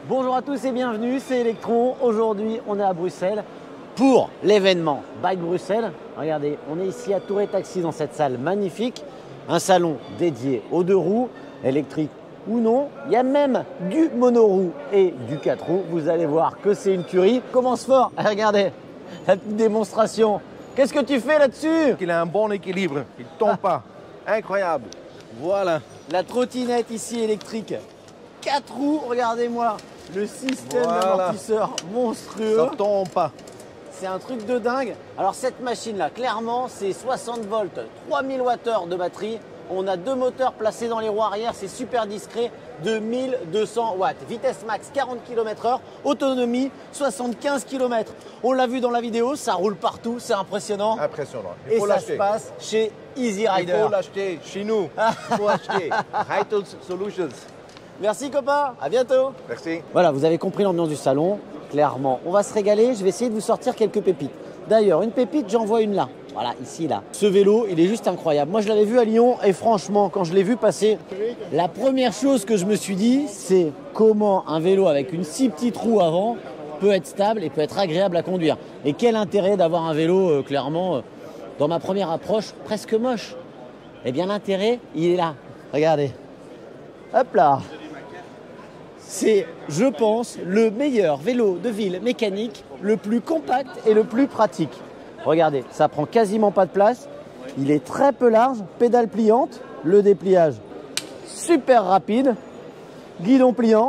Bonjour à tous et bienvenue, c'est Electron. Aujourd'hui, on est à Bruxelles pour l'événement Bike Bruxelles. Regardez, on est ici à Tour et Taxi dans cette salle magnifique. Un salon dédié aux deux roues, électriques ou non. Il y a même du monoroue et du 4 roues. Vous allez voir que c'est une tuerie. Commence fort. Regardez, la petite démonstration. Qu'est-ce que tu fais là-dessus? Il a un bon équilibre, il ne tombe pas. Incroyable. Voilà, la trottinette ici électrique. 4 roues, regardez-moi. Le système d'amortisseur monstrueux. Ça ne tombe pas. C'est un truc de dingue. Alors cette machine-là, clairement, c'est 60 volts, 3000 Wh de batterie. On a deux moteurs placés dans les roues arrière, c'est super discret, de 1200 watts. Vitesse max 40 km/h, autonomie 75 km. On l'a vu dans la vidéo, ça roule partout, c'est impressionnant. Impressionnant. Et ça se passe chez Easy Rider. Il faut l'acheter chez nous. Il faut acheter Vital Solutions. Merci copain, à bientôt. Merci. Voilà, vous avez compris l'ambiance du salon, clairement. On va se régaler, je vais essayer de vous sortir quelques pépites. D'ailleurs, une pépite, j'en vois une là. Voilà, ici, là. Ce vélo, il est juste incroyable. Moi, je l'avais vu à Lyon et franchement, quand je l'ai vu passer, la première chose que je me suis dit, c'est comment un vélo avec une si petite roue avant peut être stable et peut être agréable à conduire. Et quel intérêt d'avoir un vélo, clairement, dans ma première approche, presque moche. Eh bien, l'intérêt, il est là. Regardez. Hop là. C'est, je pense, le meilleur vélo de ville mécanique, le plus compact et le plus pratique. Regardez, ça prend quasiment pas de place. Il est très peu large, pédale pliante, le dépliage super rapide, guidon pliant.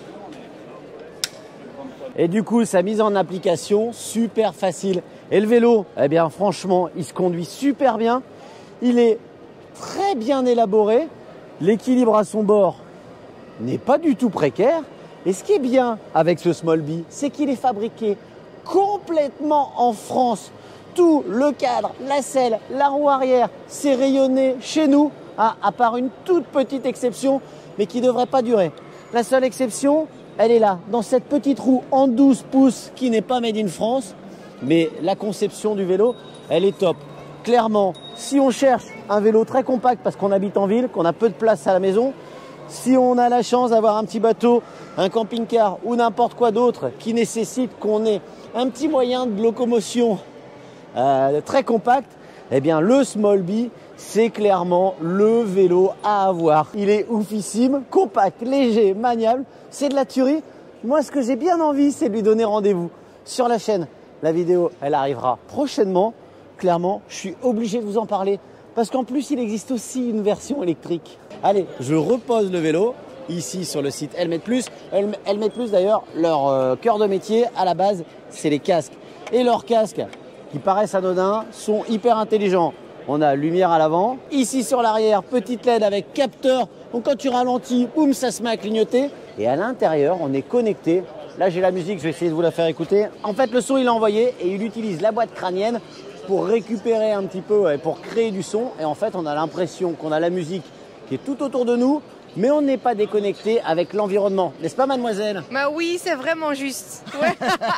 Et du coup, sa mise en application, super facile. Et le vélo, eh bien franchement, il se conduit super bien. Il est très bien élaboré. L'équilibre à son bord n'est pas du tout précaire. Et ce qui est bien avec ce Smallbee, c'est qu'il est fabriqué complètement en France. Tout le cadre, la selle, la roue arrière, c'est rayonné chez nous, à part une toute petite exception, mais qui ne devrait pas durer. La seule exception, elle est là, dans cette petite roue en 12 pouces qui n'est pas made in France, mais la conception du vélo, elle est top. Clairement, si on cherche un vélo très compact parce qu'on habite en ville, qu'on a peu de place à la maison, si on a la chance d'avoir un petit bateau, un camping-car ou n'importe quoi d'autre qui nécessite qu'on ait un petit moyen de locomotion très compact, eh bien le Smallbee, c'est clairement le vélo à avoir. Il est oufissime, compact, léger, maniable, c'est de la tuerie. Moi, ce que j'ai bien envie, c'est de lui donner rendez-vous sur la chaîne. La vidéo, elle arrivera prochainement. Clairement, je suis obligé de vous en parler parce qu'en plus, il existe aussi une version électrique. Allez, je repose le vélo ici sur le site Helmet Plus. Helmet Plus, d'ailleurs, leur cœur de métier à la base, c'est les casques. Et leurs casques, qui paraissent anodins, sont hyper intelligents. On a lumière à l'avant. Ici sur l'arrière, petite LED avec capteur. Donc quand tu ralentis, boum, ça se met à clignoter. Et à l'intérieur, on est connecté. Là, j'ai la musique, je vais essayer de vous la faire écouter. En fait, le son, il est envoyé et il utilise la boîte crânienne pour récupérer un petit peu, pour créer du son. Et en fait, on a l'impression qu'on a la musique qui est tout autour de nous, mais on n'est pas déconnecté avec l'environnement. N'est-ce pas, mademoiselle? Bah oui, c'est vraiment juste. Ouais.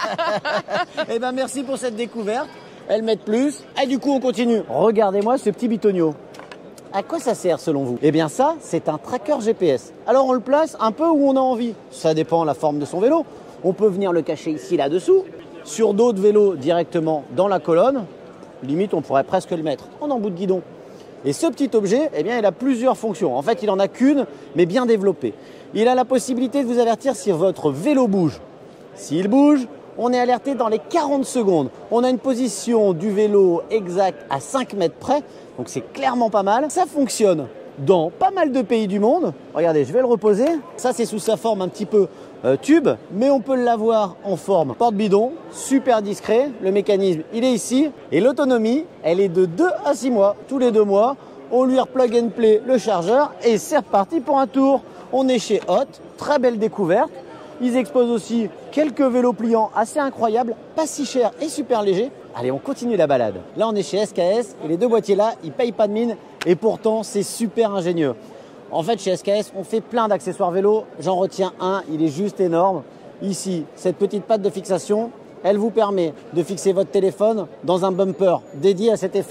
Eh ben, merci pour cette découverte. Helmet Plus. Et du coup, on continue. Regardez-moi ce petit bitonio. À quoi ça sert selon vous? Eh bien ça, c'est un tracker GPS. Alors on le place un peu où on a envie. Ça dépend de la forme de son vélo. On peut venir le cacher ici, là-dessous. Sur d'autres vélos, directement dans la colonne. Limite, on pourrait presque le mettre en embout de guidon. Et ce petit objet, eh bien, il a plusieurs fonctions. En fait, il n'en a qu'une, mais bien développée. Il a la possibilité de vous avertir si votre vélo bouge. S'il bouge, on est alerté dans les 40 secondes. On a une position du vélo exacte à 5 mètres près. Donc c'est clairement pas mal. Ça fonctionne dans pas mal de pays du monde. Regardez, je vais le reposer. Ça, c'est sous sa forme un petit peu tube, mais on peut l'avoir en forme porte-bidon, super discret. Le mécanisme, il est ici. Et l'autonomie, elle est de 2 à 6 mois. Tous les 2 mois, on lui replug and play le chargeur et c'est reparti pour un tour. On est chez Hot, très belle découverte. Ils exposent aussi quelques vélos pliants assez incroyables, pas si chers et super légers. Allez, on continue la balade. Là, on est chez SKS et les deux boîtiers là, ils payent pas de mine et pourtant, c'est super ingénieux. En fait, chez SKS, on fait plein d'accessoires vélo. J'en retiens un, il est juste énorme. Ici, cette petite patte de fixation, elle vous permet de fixer votre téléphone dans un bumper dédié à cet effet.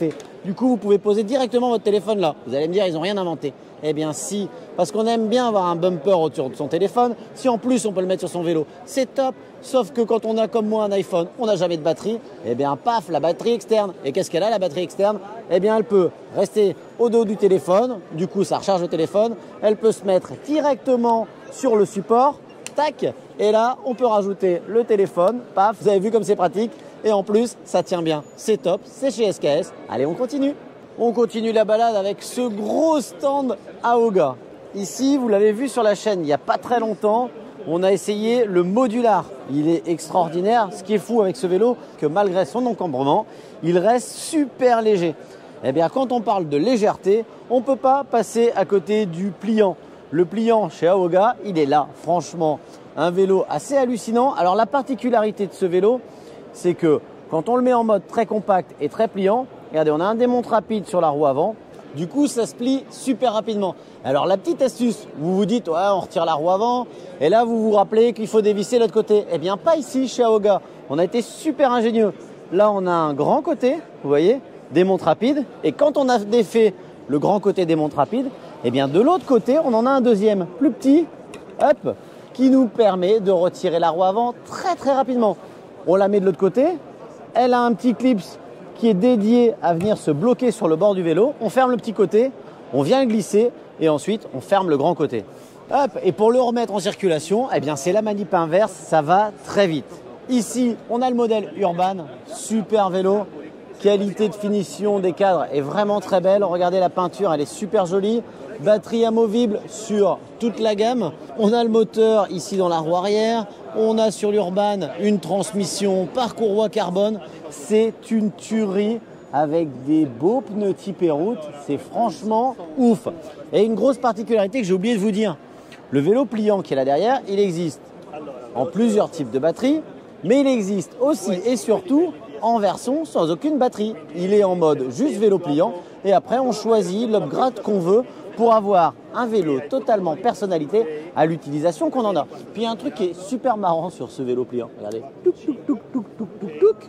Du coup, vous pouvez poser directement votre téléphone là. Vous allez me dire, ils n'ont rien inventé. Eh bien si, parce qu'on aime bien avoir un bumper autour de son téléphone. Si en plus on peut le mettre sur son vélo, c'est top. Sauf que quand on a comme moi un iPhone, on n'a jamais de batterie. Eh bien paf, la batterie externe. Et qu'est-ce qu'elle a la batterie externe? Eh bien elle peut rester au dos du téléphone. Du coup, ça recharge le téléphone. Elle peut se mettre directement sur le support. Tac. Et là, on peut rajouter le téléphone. Paf, vous avez vu comme c'est pratique. Et en plus, ça tient bien. C'est top, c'est chez SKS. Allez, on continue. On continue la balade avec ce gros stand Aoga. Ici, vous l'avez vu sur la chaîne il n'y a pas très longtemps, on a essayé le modular. Il est extraordinaire. Ce qui est fou avec ce vélo, que malgré son encombrement, il reste super léger. Eh bien, quand on parle de légèreté, on ne peut pas passer à côté du pliant. Le pliant chez Aoga, il est là. Franchement, un vélo assez hallucinant. Alors, la particularité de ce vélo, c'est que quand on le met en mode très compact et très pliant, regardez, on a un démonte rapide sur la roue avant. Du coup, ça se plie super rapidement. Alors, la petite astuce, vous vous dites, ouais, on retire la roue avant. Et là, vous vous rappelez qu'il faut dévisser l'autre côté. Eh bien, pas ici, chez Aoga. On a été super ingénieux. Là, on a un grand côté, vous voyez, démonte rapide. Et quand on a défait le grand côté démonte rapide, eh bien, de l'autre côté, on en a un deuxième, plus petit, hop, qui nous permet de retirer la roue avant très, très rapidement. On la met de l'autre côté. Elle a un petit clip qui est dédié à venir se bloquer sur le bord du vélo. On ferme le petit côté, on vient le glisser et ensuite on ferme le grand côté. Hop, et pour le remettre en circulation, eh bien c'est la manip inverse, ça va très vite. Ici, on a le modèle Urban, super vélo, qualité de finition des cadres est vraiment très belle. Regardez la peinture, elle est super jolie. Batterie amovible sur toute la gamme. On a le moteur ici dans la roue arrière. On a sur l'Urban une transmission par courroie carbone. C'est une tuerie avec des beaux pneus typés route. C'est franchement ouf. Et une grosse particularité que j'ai oublié de vous dire. Le vélo pliant qui est là derrière, il existe en plusieurs types de batteries, mais il existe aussi et surtout en version sans aucune batterie. Il est en mode juste vélo pliant et après on choisit l'upgrade qu'on veut pour avoir un vélo totalement personnalité à l'utilisation qu'on en a. Puis il y a un truc qui est super marrant sur ce vélo pliant. Regardez. Touc, touc, touc, touc, touc, touc, touc.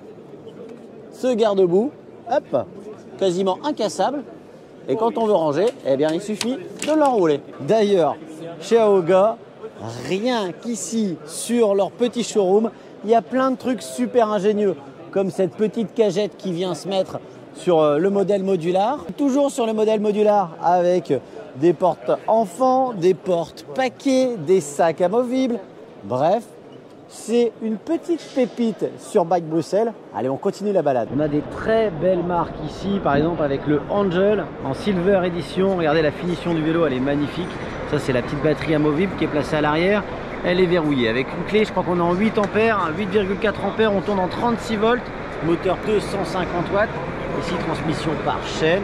Ce garde-boue, hop, quasiment incassable. Et quand on veut ranger, eh bien il suffit de l'enrouler. D'ailleurs, chez Aoga, rien qu'ici sur leur petit showroom, il y a plein de trucs super ingénieux, comme cette petite cagette qui vient se mettre sur le modèle modular. Toujours sur le modèle modular avec des portes enfants, des portes paquets, des sacs amovibles. Bref, c'est une petite pépite sur Bike Bruxelles. Allez, on continue la balade. On a des très belles marques ici, par exemple avec le Angel en Silver Edition. Regardez la finition du vélo, elle est magnifique. Ça, c'est la petite batterie amovible qui est placée à l'arrière. Elle est verrouillée avec une clé, je crois qu'on est en 8 ampères, 8,4 ampères, on tourne en 36 volts, moteur 250 watts. Ici, transmission par chaîne.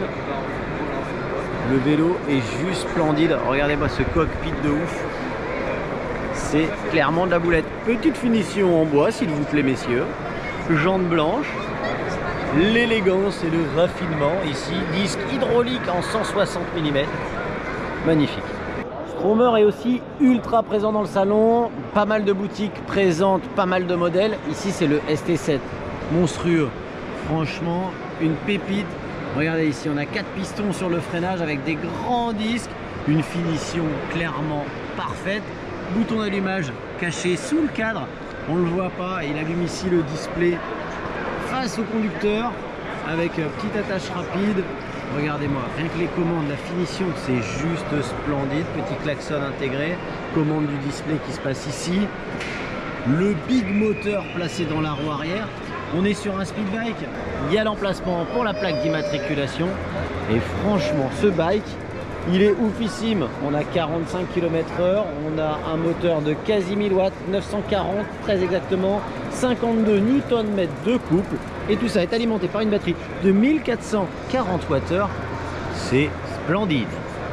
Le vélo est juste splendide. Regardez-moi ce cockpit de ouf. C'est clairement de la boulette. Petite finition en bois, s'il vous plaît, messieurs. Jantes blanches. L'élégance et le raffinement. Ici, disque hydraulique en 160 mm. Magnifique. Stromer est aussi ultra présent dans le salon. Pas mal de boutiques présentent pas mal de modèles. Ici, c'est le ST7. Monstrueux. Franchement, une pépite. Regardez ici, on a 4 pistons sur le freinage avec des grands disques. Une finition clairement parfaite. Bouton d'allumage caché sous le cadre. On ne le voit pas. Il allume ici le display face au conducteur avec petite attache rapide. Regardez-moi, rien que les commandes, la finition, c'est juste splendide. Petit klaxon intégré. Commande du display qui se passe ici. Le big moteur placé dans la roue arrière. On est sur un speed bike, il y a l'emplacement pour la plaque d'immatriculation et franchement ce bike il est oufissime. On a 45 km/h, on a un moteur de quasi 1000 watts, 940 très exactement, 52 Nm de couple et tout ça est alimenté par une batterie de 1440 Wh. C'est splendide.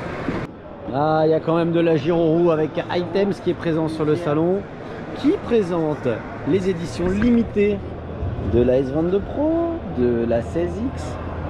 Ah, il y a quand même de la gyroroue avec Items qui est présent sur le salon, qui présente les éditions limitées de la S22 Pro, de la 16X,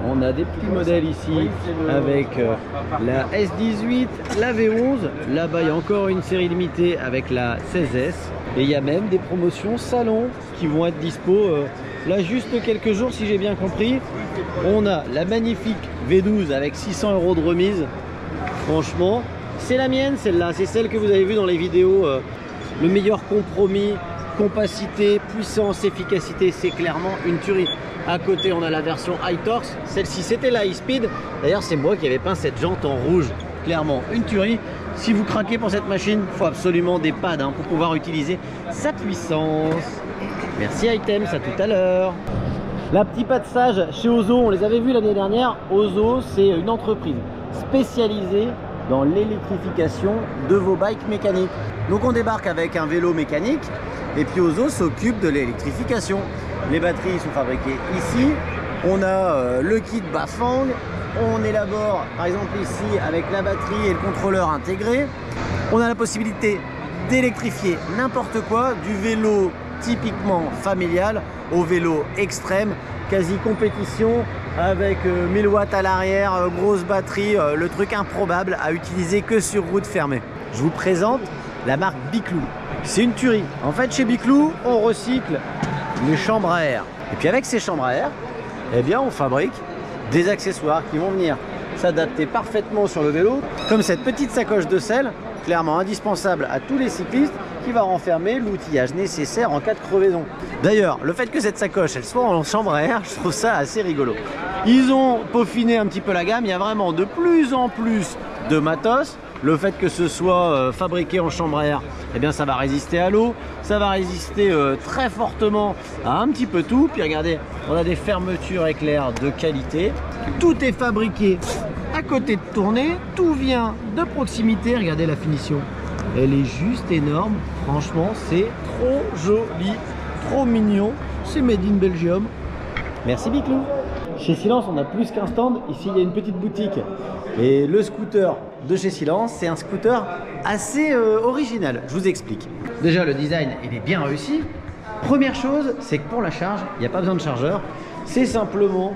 On a des petits modèles ici avec la S18, la V11. Là-bas, il y a encore une série limitée avec la 16S. Et il y a même des promotions salon qui vont être dispo là juste quelques jours si j'ai bien compris. On a la magnifique V12 avec 600 € de remise. Franchement, c'est la mienne celle-là. C'est celle que vous avez vue dans les vidéos. Le meilleur compromis, compacité, puissance, efficacité, c'est clairement une tuerie. À côté, on a la version High Torx. Celle-ci, c'était la High Speed. D'ailleurs, c'est moi qui avais peint cette jante en rouge. Clairement, une tuerie. Si vous craquez pour cette machine, il faut absolument des pads pour pouvoir utiliser sa puissance. Merci Items, à tout à l'heure. La petite pâte sage chez Ozo, on les avait vus l'année dernière. Ozo, c'est une entreprise spécialisée dans l'électrification de vos bikes mécaniques. Donc on débarque avec un vélo mécanique et puis Ozo s'occupe de l'électrification. Les batteries sont fabriquées ici. On a le kit Bafang. On élabore par exemple ici avec la batterie et le contrôleur intégré. On a la possibilité d'électrifier n'importe quoi, du vélo typiquement familial au vélo extrême, quasi compétition avec 1000 watts à l'arrière, grosse batterie, le truc improbable à utiliser que sur route fermée. Je vous présente la marque Biclou. C'est une tuerie. En fait, chez Biclou, on recycle les chambres à air. Et puis avec ces chambres à air, eh bien, on fabrique des accessoires qui vont venir s'adapter parfaitement sur le vélo, comme cette petite sacoche de selle, clairement indispensable à tous les cyclistes, qui va renfermer l'outillage nécessaire en cas de crevaison. D'ailleurs, le fait que cette sacoche elle soit en chambre à air, je trouve ça assez rigolo. Ils ont peaufiné un petit peu la gamme, il y a vraiment de plus en plus de matos. Le fait que ce soit fabriqué en chambre à air, eh bien ça va résister à l'eau, ça va résister très fortement à un petit peu tout. Puis regardez, on a des fermetures éclairs de qualité. Tout est fabriqué à côté de tournée, tout vient de proximité. Regardez la finition, elle est juste énorme. Franchement, c'est trop joli, trop mignon. C'est made in Belgium. Merci Biclou. Chez Silence, on a plus qu'un stand. Ici, il y a une petite boutique. Et le scooter de chez Silence, c'est un scooter assez original. Je vous explique. Déjà, le design, il est bien réussi. Première chose, c'est que pour la charge, il n'y a pas besoin de chargeur. C'est simplement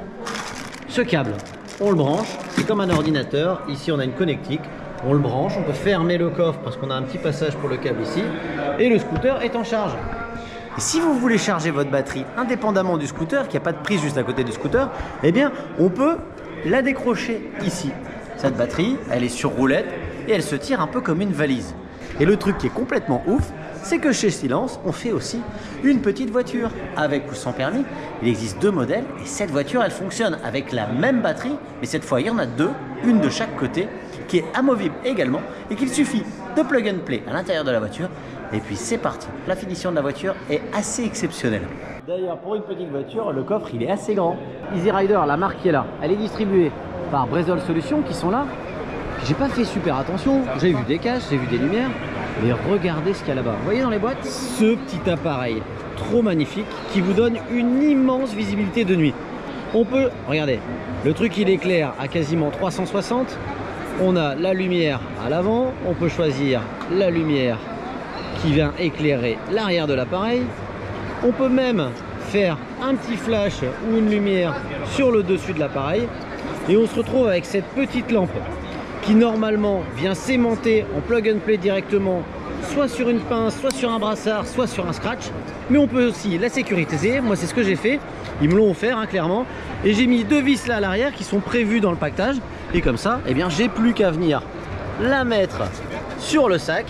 ce câble. On le branche, c'est comme un ordinateur. Ici, on a une connectique. On le branche, on peut fermer le coffre parce qu'on a un petit passage pour le câble ici. Et le scooter est en charge. Et si vous voulez charger votre batterie indépendamment du scooter, qu'il n'y a pas de prise juste à côté du scooter, eh bien, on peut la décrocher ici. Cette batterie, elle est sur roulette et elle se tire un peu comme une valise. Et le truc qui est complètement ouf, c'est que chez Silence, on fait aussi une petite voiture avec ou sans permis. Il existe deux modèles et cette voiture, elle fonctionne avec la même batterie, mais cette fois, il y en a deux, une de chaque côté, qui est amovible également et qu'il suffit de plug and play à l'intérieur de la voiture. Et puis c'est parti. La finition de la voiture est assez exceptionnelle. D'ailleurs, pour une petite voiture, le coffre il est assez grand. Easy Rider, la marque qui est là, elle est distribuée par Brezol Solutions qui sont là. J'ai pas fait super attention. J'ai vu des caches, j'ai vu des lumières. Mais regardez ce qu'il y a là-bas. Vous voyez dans les boîtes, ce petit appareil trop magnifique qui vous donne une immense visibilité de nuit. On peut, regardez, le truc il éclaire à quasiment 360. On a la lumière à l'avant. On peut choisir la lumière qui vient éclairer l'arrière de l'appareil. On peut même faire un petit flash ou une lumière sur le dessus de l'appareil et on se retrouve avec cette petite lampe qui normalement vient s'aimanter en plug and play directement soit sur une pince, soit sur un brassard, soit sur un scratch, mais on peut aussi la sécuriser. Moi c'est ce que j'ai fait, ils me l'ont offert clairement, et j'ai mis deux vis là à l'arrière qui sont prévues dans le pactage et comme ça eh bien j'ai plus qu'à venir la mettre sur le sac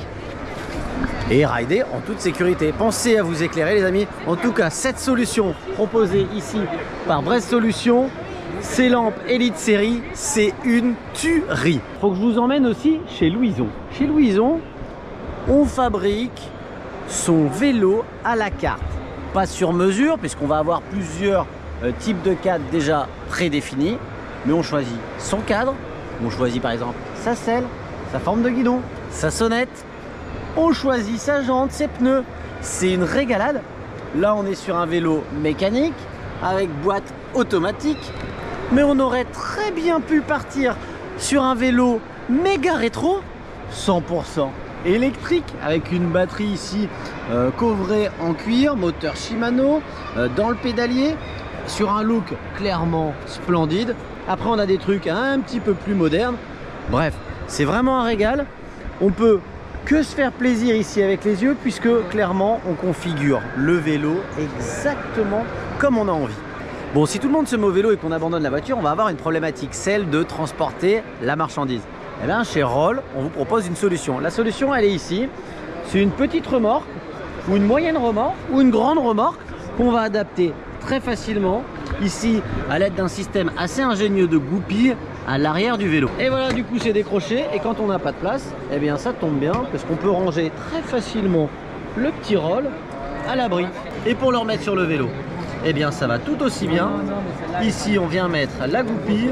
et rider en toute sécurité. Pensez à vous éclairer les amis. En tout cas, cette solution proposée ici par Brezol Solutions, ces lampes Elite Série, c'est une tuerie. Faut que je vous emmène aussi chez Louison. Chez Louison, on fabrique son vélo à la carte. Pas sur mesure, puisqu'on va avoir plusieurs types de cadres déjà prédéfinis. Mais on choisit son cadre. On choisit par exemple sa selle, sa forme de guidon, sa sonnette. On choisit sa jante, ses pneus, c'est une régalade. Là on est sur un vélo mécanique avec boîte automatique, mais on aurait très bien pu partir sur un vélo méga rétro 100% électrique avec une batterie ici couvrée en cuir, moteur Shimano, dans le pédalier, sur un look clairement splendide. Après, on a des trucs un petit peu plus modernes. Bref, c'est vraiment un régal. On peut que se faire plaisir ici avec les yeux, puisque clairement, on configure le vélo exactement comme on a envie. Bon, si tout le monde se met au vélo et qu'on abandonne la voiture, on va avoir une problématique, celle de transporter la marchandise. Et bien, chez Roll, on vous propose une solution. La solution, elle est ici. C'est une petite remorque, ou une moyenne remorque, ou une grande remorque, qu'on va adapter très facilement, ici, à l'aide d'un système assez ingénieux de goupilles à l'arrière du vélo. Et voilà, du coup, c'est décroché. Et quand on n'a pas de place, eh bien, ça tombe bien, parce qu'on peut ranger très facilement le petit Roll à l'abri. Et pour le remettre sur le vélo, eh bien, ça va tout aussi bien. Ici, on vient mettre la goupille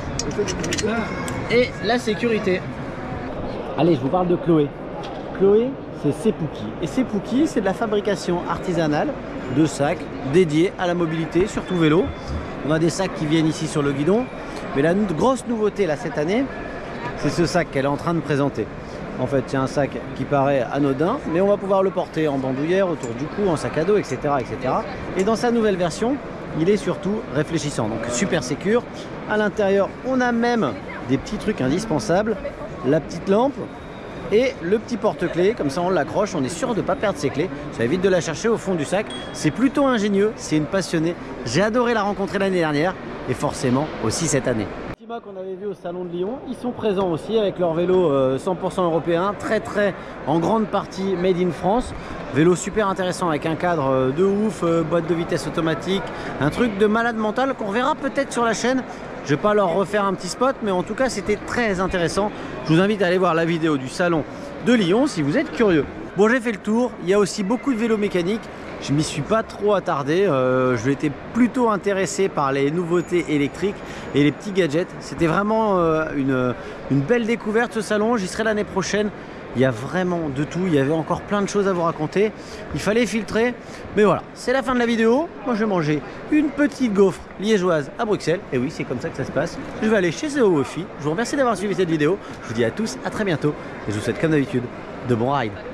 et la sécurité. Allez, je vous parle de Chloé. Chloé, c'est Sepouki. Et Sepouki, c'est de la fabrication artisanale de sacs dédiés à la mobilité, surtout vélo. On a des sacs qui viennent ici sur le guidon. Mais la grosse nouveauté là cette année, c'est ce sac qu'elle est en train de présenter. En fait, c'est un sac qui paraît anodin, mais on va pouvoir le porter en bandoulière, autour du cou, en sac à dos, etc., etc. Et dans sa nouvelle version, il est surtout réfléchissant, donc super sécure. À l'intérieur, on a même des petits trucs indispensables, la petite lampe et le petit porte-clés. Comme ça, on l'accroche, on est sûr de ne pas perdre ses clés. Ça évite de la chercher au fond du sac. C'est plutôt ingénieux, c'est une passionnée. J'ai adoré la rencontrer l'année dernière et forcément aussi cette année. Qu'on avait vu au salon de Lyon, ils sont présents aussi avec leur vélo 100% européen, très en grande partie made in France. Vélo super intéressant avec un cadre de ouf, boîte de vitesse automatique, un truc de malade mental qu'on verra peut-être sur la chaîne. Je vais pas leur refaire un petit spot, mais en tout cas c'était très intéressant. Je vous invite à aller voir la vidéo du salon de Lyon si vous êtes curieux. Bon, j'ai fait le tour, il y a aussi beaucoup de vélos mécaniques. Je m'y suis pas trop attardé, je m'étais plutôt intéressé par les nouveautés électriques et les petits gadgets. C'était vraiment une belle découverte ce salon, j'y serai l'année prochaine. Il y a vraiment de tout, il y avait encore plein de choses à vous raconter. Il fallait filtrer, mais voilà, c'est la fin de la vidéo. Moi je vais manger une petite gaufre liégeoise à Bruxelles. Et oui, c'est comme ça que ça se passe. Je vais aller chez Zéo Wofi. Je vous remercie d'avoir suivi cette vidéo. Je vous dis à tous à très bientôt. Et je vous souhaite comme d'habitude de bons rides.